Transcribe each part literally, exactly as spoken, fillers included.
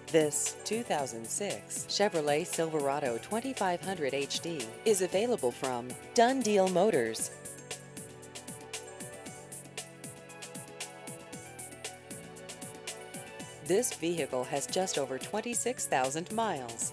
This two thousand six Chevrolet Silverado twenty-five hundred H D is available from Done Deal Motors. This vehicle has just over twenty-six thousand miles.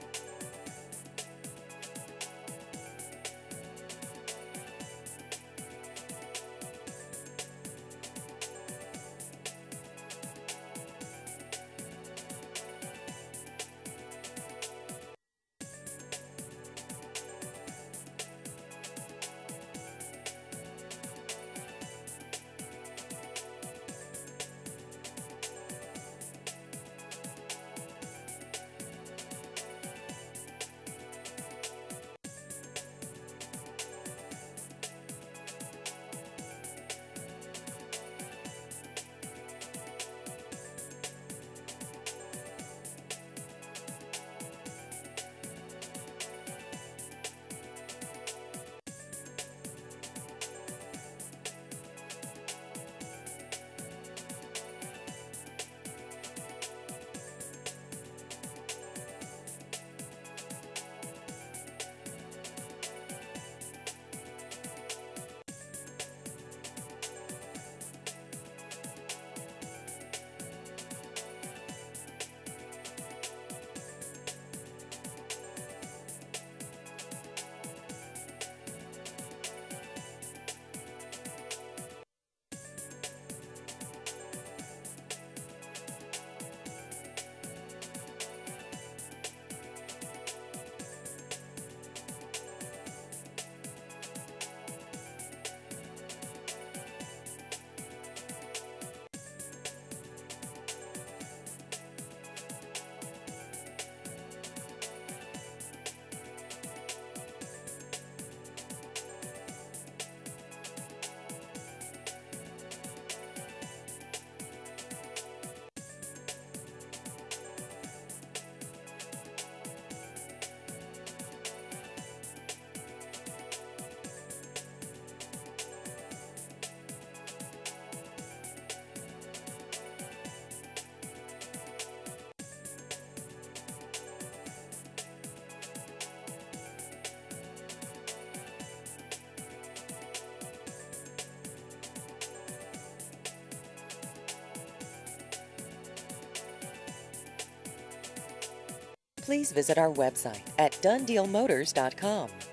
Please visit our website at done deal motors dot com.